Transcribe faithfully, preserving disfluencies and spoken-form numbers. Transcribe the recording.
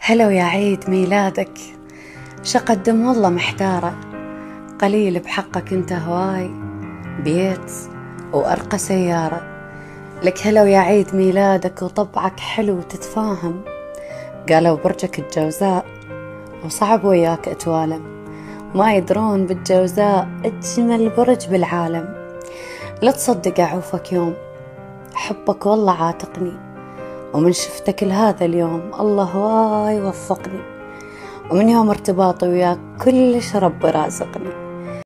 هلا ويا عيد ميلادك، شقدم والله محتارة، قليل بحقك انت هواي، بيت وأرقى سيارة. لك هلا ويا عيد ميلادك وطبعك حلو تتفاهم، قالوا برجك الجوزاء وصعب وياك اتوالم، ما يدرون بالجوزاء اجمل برج بالعالم. لا تصدق اعوفك يوم، حبك والله عاتقني، ومن شفتك لهذا اليوم الله واي وفقني، ومن يوم ارتباطي وياك كلش ربي رازقني.